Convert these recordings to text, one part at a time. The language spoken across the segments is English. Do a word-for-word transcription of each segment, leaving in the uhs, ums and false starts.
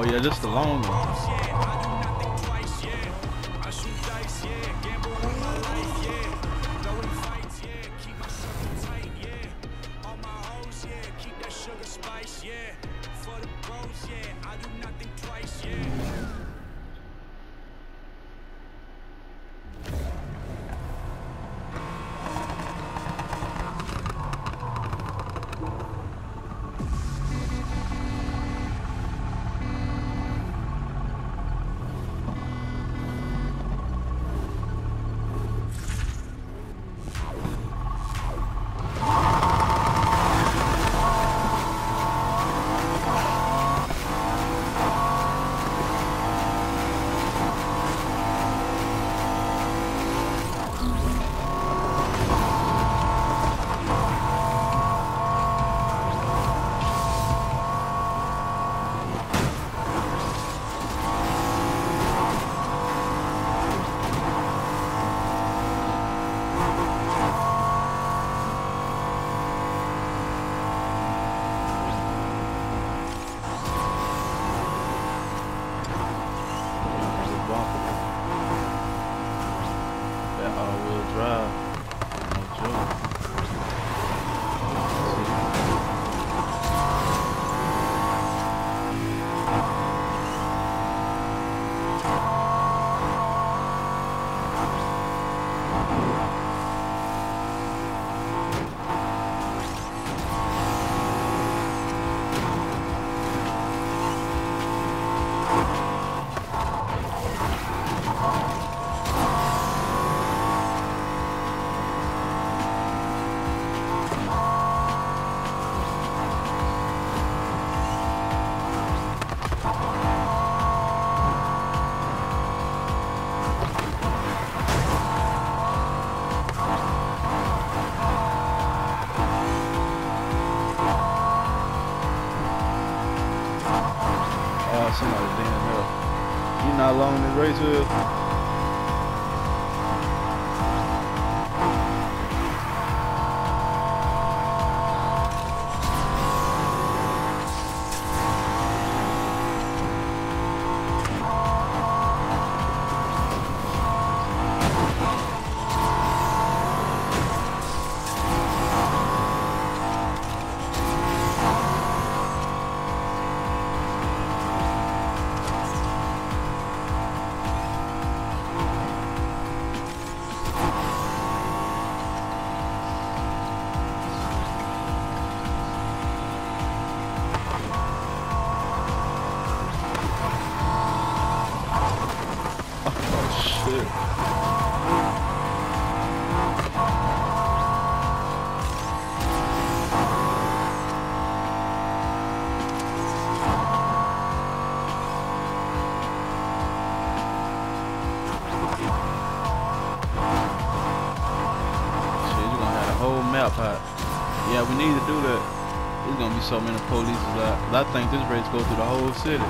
Oh yeah, just the long one. Somebody damn hell. You not long in this race with? Yeah, we need to do that. There's gonna be so many police out. I think this race goes through the whole city.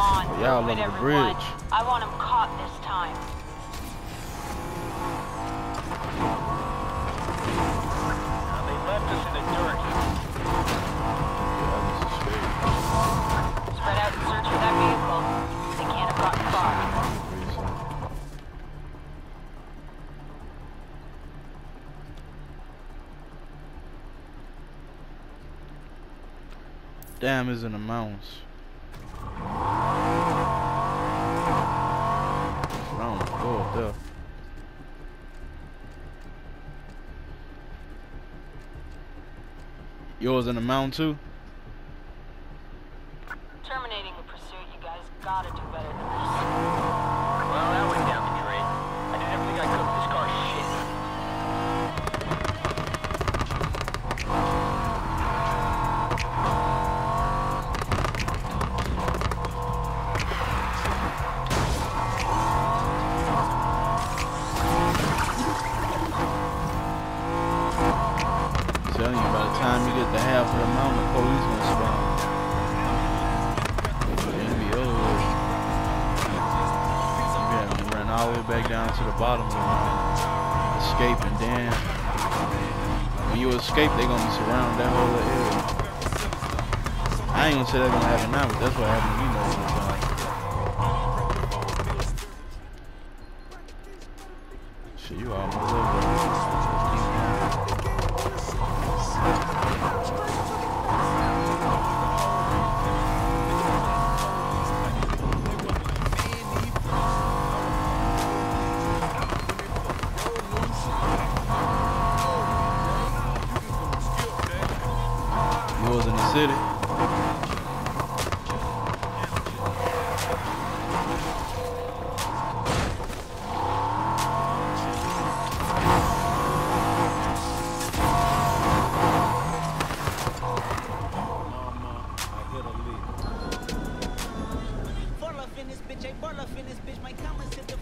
on, Y'all move over it, the everyone. bridge. I want him caught this time. Now, they left us in the dirt. Yeah, this is straight. Spread out and search for that vehicle. They can't have gotten far. Damn, is in the mountains. Round four up there. Yours in the mountain too? Terminating the pursuit, you guys gotta do better than this. Well, that went down the drain. I did everything I could with this car's shit. Telling you, by the time you get to half of the mountain, the police gonna spawn. It'll be over with. You have to run all the way back down to the bottom of the mountain, escape, and then when you escape, they gonna be surrounding that whole area. I ain't gonna say that's gonna happen now, but that's what happened to me most of the time. Shit, you almost over there. Yours in the city. Fall off in this bitch, I ball off in this bitch, my comments hit the